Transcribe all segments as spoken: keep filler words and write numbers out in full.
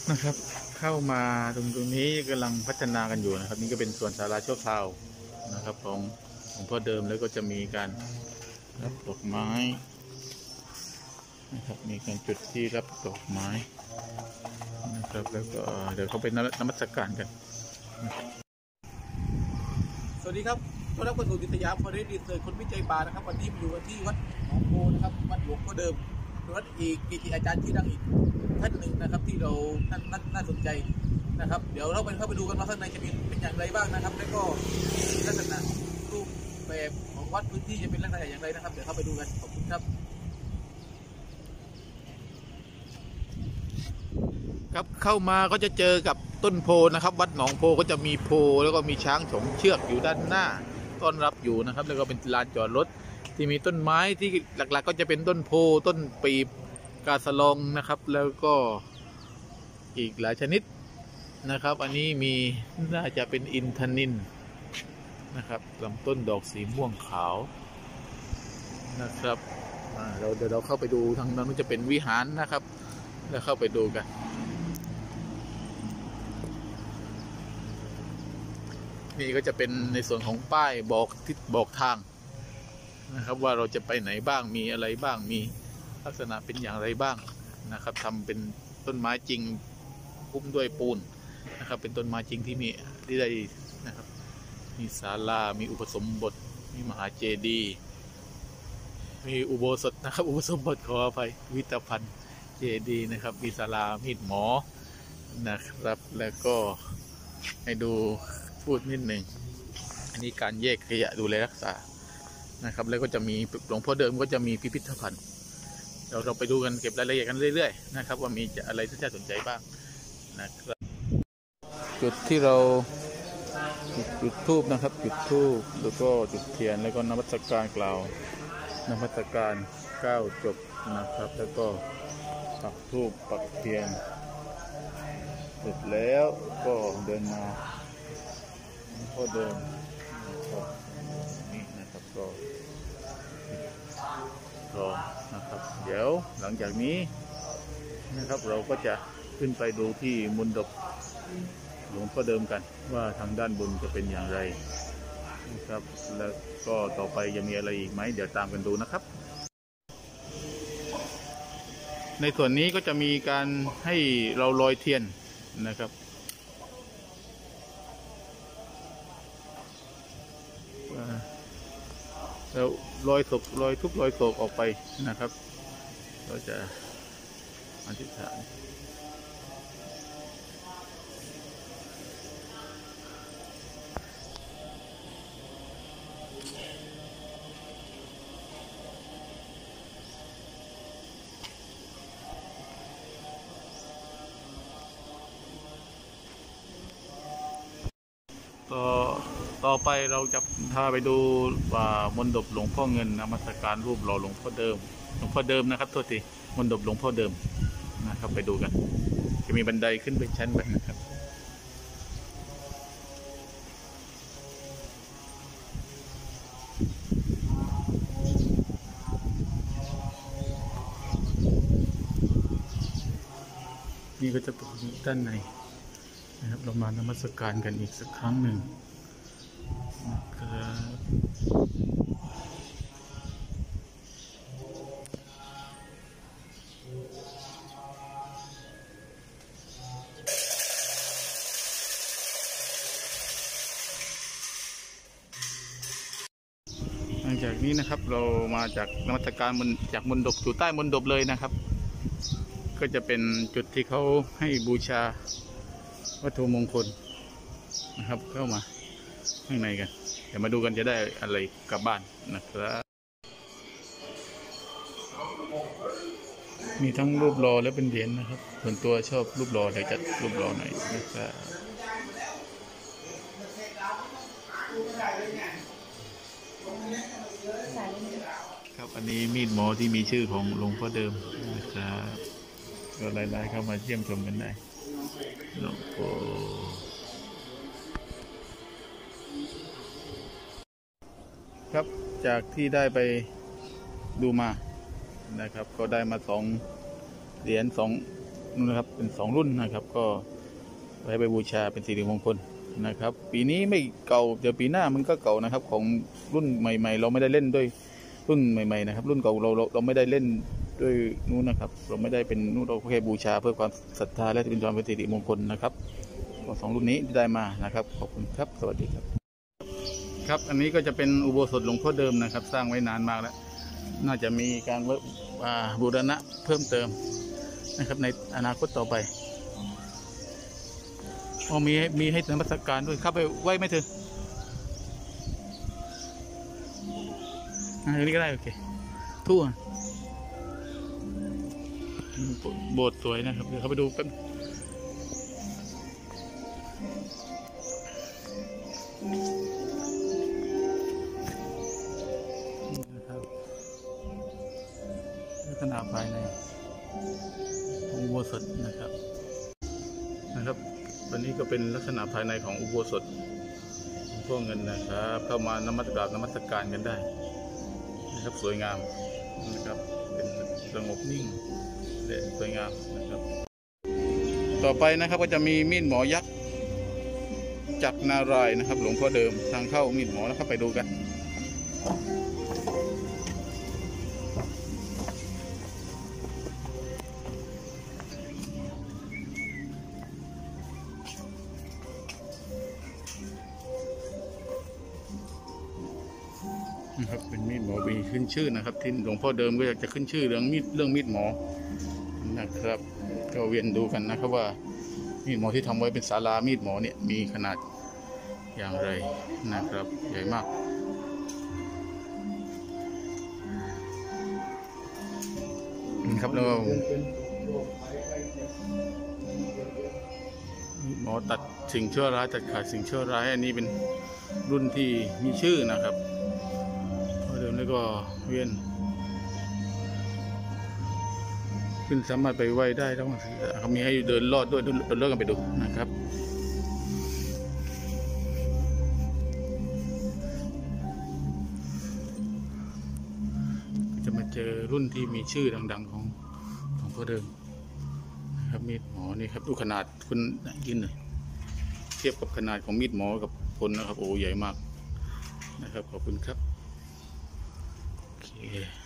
นะครับเข้ามาตรงตรงนี้กำลังพัฒนากันอยู่นะครับนี่ก็เป็นส่วนศาลาชั่วคราวนะครับของหลวงพ่อเดิมแล้วก็จะมีการรับดอกไม้นะครับมีการจุดที่รับดอกไม้นะครับแล้วก็เดี๋ยวเขาไปนมัสการกันสวัสดีครับต้อนรับเข้าสู่นิตยาฟอเรสต์รีเสิร์ชคนวิจัยป่านะครับวันนี้มาอยู่กันที่วัดหนองโพนะครับวัดหลวงพ่อเดิมวัดอีกเกจิอาจารย์ที่ดังอีกท่านหนึ่งนะครับที่เราน่าน่าสนใจนะครับเดี๋ยวเราไปเข้าไปดูกันว่าข้างในจะมีเป็นอย่างไรบ้างนะครับแล้วก็ลักษณะรูปแบบของวัดพื้นที่จะเป็นลักษณะอย่างไรนะครับเดี๋ยวเข้าไปดูกันขอบคุณครับครับเข้ามาก็จะเจอกับต้นโพนะครับวัดหนองโพก็จะมีโพแล้วก็มีช้างสองเชือกอยู่ด้านหน้าต้อนรับอยู่นะครับแล้วก็เป็นลานจอดรถที่มีต้นไม้ที่หลักๆ ก็จะเป็นต้นโพต้นปีบกาสะลองนะครับแล้วก็อีกหลายชนิดนะครับอันนี้มีน่าจะเป็นอินทนิลนะครับลำต้นดอกสีม่วงขาวนะครับเราเดี๋ยวเราเข้าไปดูทางนั้นจะเป็นวิหารนะครับแล้วเข้าไปดูกันนี่ก็จะเป็นในส่วนของป้ายบอกทิศบอกทางนะครับว่าเราจะไปไหนบ้างมีอะไรบ้างมีลักษณะเป็นอย่างไรบ้างนะครับทำเป็นต้นไม้จริงคุ้มด้วยปูนนะครับเป็นต้นไม้จริงที่มีที่ได้นะครับมีศาลามีอุปสมบทมีมหาเจดีย์มีอุโบสถนะครับอุปสมบทขออภัยวิตภัณฑ์เจดีย์นะครับมีศาลามีดหมอนะครับแล้วก็ให้ดูพูดนิดหนึ่งอันนี้การแยกขยะดูแลรักษานะครับแล้วก็จะมีหลวงพ่อเดิมก็จะมีพิพิธภัณฑ์เดี๋ยวเราไปดูกันเก็บรายละเอียดกันเรื่อยๆนะครับว่ามีอะไรที่น่าสนใจบ้างนะครับจุดที่เราจุดธูปนะครับจุดธูปแล้วก็จุดเทียนแล้วก็นมัสการกล่าวนมัสการเก้าจบนะครับแล้วก็ปักธูปปักเทียนเสร็จแล้วก็เดินมาหลวงพ่อเดิมนะครับนี่นะครับก็รอนะครับเดี๋ยวหลังจากนี้นะครับเราก็จะขึ้นไปดูที่มณฑปหลวงพ่อเดิมกันว่าทางด้านบนจะเป็นอย่างไรนะครับแล้วก็ต่อไปจะมีอะไรอีกไหมเดี๋ยวตามกันดูนะครับในส่วนนี้ก็จะมีการให้เราลอยเทียนนะครับแล้วลอยศพลอยทุกลอยโศกออกไปนะครับเราจะอธิษฐานต่อต่อไปเราจะพาไปดูว่ามณฑปหลวงพ่อเงินนมัสการรูปหล่อหลวงพ่อเดิมหลวงพ่อเดิมนะครับโทษทีมณฑปหลวงพ่อเดิมนะครับไปดูกันจะมีบันไดขึ้นไปชั้นไปนะครับนี่ก็จะเป็นด้านในนะครับเรามานมัสการกันอีกสักครั้งหนึ่งนะครับหลังจากนี้นะครับเรามาจากนมัสการบนจากมณฑปอยู่ใต้มณฑปเลยนะครับก็จะเป็นจุดที่เขาให้บูชาวัตถุมงคลนะครับเข้ามาข้างในกันเดี๋ยวมาดูกันจะได้อะไรกลับบ้านนะครับมีทั้งรูปหล่อและเป็นเหรียญนะครับส่วนตัวชอบรูปหล่อเลยจัดรูปหล่อหน่อยนะครับครับอันนี้มีดหมอที่มีชื่อของหลวงพ่อเดิมนะครับก็หลายๆเข้ามาเยี่ยมชมกันได้หลวงพ่อครับจากที่ได้ไปดูมานะครับก็ได้มาสองเหรียญสองนะครับเป็นสองรุ่นนะครับก็ไว้ไปบูชาเป็นสิริมงคลนะครับปีนี้ไม่เก่าเดี๋ยวปีหน้ามันก็เก่านะครับของรุ่นใหม่ๆเราไม่ได้เล่นด้วยรุ่นใหม่ๆนะครับรุ่นเก่าเราเราเราไม่ได้เล่นด้วยนู้นนะครับเราไม่ได้เป็นนู้นเราแค่บูชาเพื่อความศรัทธาและเป็นความเป็นสิริมงคลนะครับก็สองรุ่นนี้ที่ได้มานะครับขอบคุณครับสวัสดีครับครับอันนี้ก็จะเป็นอุโบสถหลวงพ่อเดิมนะครับสร้างไว้นานมากแล้วน่าจะมีการบูรณะเพิ่มเติมนะครับในอนาคตต่อไปอ๋อมีให้มีให้นมัสการด้วยเข้าไปไหวไหมเธออันนี้ก็ได้โอเคทั่วโบสถ์สวยนะครับเดี๋ยวเข้าไปดูแป๊บนะครับลักษณะภายในของอุโบสถนะครับนะครับวันนี้ก็เป็นลักษณะภายในของอุโบสถหลวงพ่อเงินนะครับเข้ามานมัสการนมัสการกันได้นะครับสวยงามนะครับเป็นสงบนิ่งและสวยงามนะครับต่อไปนะครับก็จะมีมีดหมอยักษ์จักรนารายณ์นะครับหลวงพ่อเดิมทางเข้ามีดหมอนะครับไปดูกันนะครับเป็นมีดหมอมีขึ้นชื่อนะครับที่หลวงพ่อเดิมก็อยากจะขึ้นชื่อเรื่องมีดเรื่องมีดหมอนะครับก็เวียนดูกันนะครับว่ามีดหมอที่ทำไว้เป็นศาลามีดหมอเนี่ยมีขนาดอย่างไรนะครับใหญ่มากนะครับแล้วหมอตัดสิ่งชั่วร้ายตัดขาดสิ่งชั่วร้ายอันนี้เป็นรุ่นที่มีชื่อนะครับเดิมแล้วก็เวียนขึ้นสามารถไปไหว้ได้แล้วเขามีให้เดินลอดด้วยเดินเลิกกันไปดูนะครับจะมาเจอรุ่นที่มีชื่อดังๆของของพ่อเดิมนะครับมีดหมอนี่ครับดูขนาดคุณยืนเลยเทียบกับขนาดของมีดหมอกับคนนะครับโอ้ใหญ่มากนะครับขอบคุณครับโอเค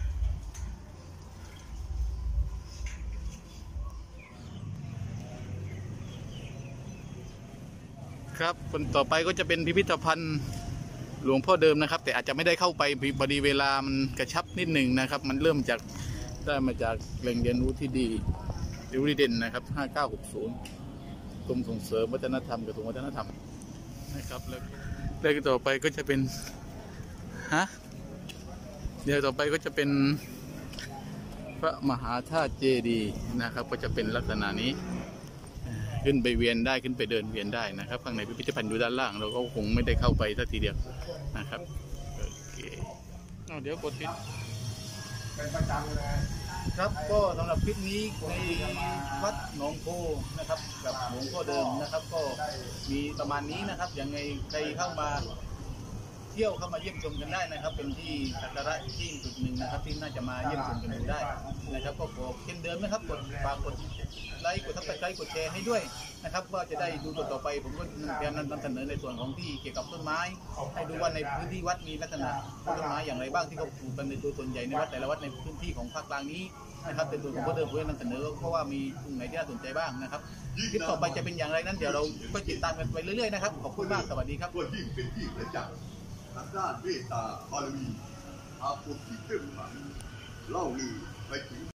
ครับคนต่อไปก็จะเป็นพิพิธภัณฑ์หลวงพ่อเดิมนะครับแต่อาจจะไม่ได้เข้าไปพอดีเวลามันกระชับนิดหนึ่งนะครับมันเริ่มจากได้มาจากแหล่งเรียนรู้ที่ดีดิวดีเด่นนะครับห้าเก้าหกศูนย์กรมส่งเสริมวัฒนธรรมกระทรวงวัฒนธรรมนะครับแล้วเรื่องต่อไปก็จะเป็นฮะเดี๋ยวต่อไปก็จะเป็นพระมหาธาตุเจดีย์นะครับก็จะเป็นลักษณะนี้ขึ้นไปเวียนได้ขึ้นไปเดินเวียนได้นะครับข้างในพิพิธภัณฑ์อยู่ด้านล่างเราก็คงไม่ได้เข้าไปสักทีเดียวนะครับโอเคเดี๋ยวกดติดเป็นประจำเลยครับก็สำหรับคลิปนี้ในวัดหนองโพนะครับกับหลวงพ่อเดิมนะครับก็มีประมาณนี้นะครับยังไงใครเข้ามาเที่ยวเข้ามาเยี่ยมชมกันได้นะครับเป็นที่สักการะที่จุดหนึ่งนะครับที่น่าจะมาเยี่ยมชมกันดูได้นะครับก็ขอเช่นเดิมนะครับกดฝากกดไลค์กดทับสไครต์กดแชร์ให้ด้วยนะครับว่าจะได้ดูต่อไปผมก็พยายามนำเสนอในส่วนของที่เกี่ยวกับต้นไม้ให้ดูว่าในพื้นที่วัดมีลักษณะต้นไม้อย่างไรบ้างที่เขาปลูกกันในตัวส่วนใหญ่ในวัดแต่ละวัดในพื้นที่ของภาคกลางนี้นะครับเป็นตัวของพ่อเดิมผมจะนำเสนอเพราะว่ามีตรงไหนที่น่าสนใจบ้างนะครับคลิปต่อไปจะเป็นอย่างไรนั้นเดี๋ยวเราก็ติดตามกันไปเรื่อยๆนะครับขอบคุณมากสวัสดีครับก็ยิ่งเป็นที่ประจักษ์ทางด้านเมตตาบารมีอาภรณ์ที่เข้มขลังเล่าลือไปถึง